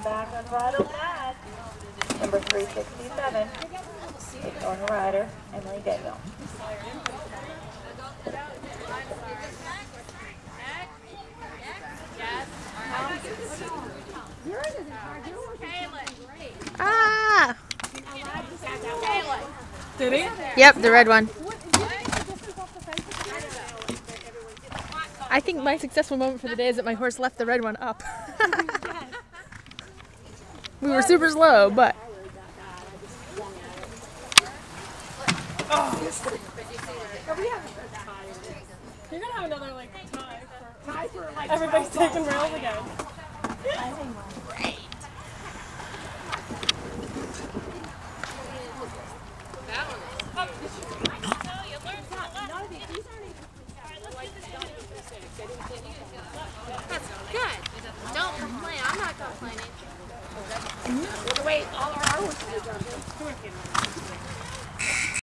back on bridle path. Number 367. Ignore her rider, Emily Daniel. Ah! Did he? Yep, the red one. I think my successful moment for the day is that my horse left the red one up. We were super slow, but... You're gonna have another like tie for everybody's taking rails again. That's good. Don't complain. I'm not complaining. Wait, all our horses are jumping.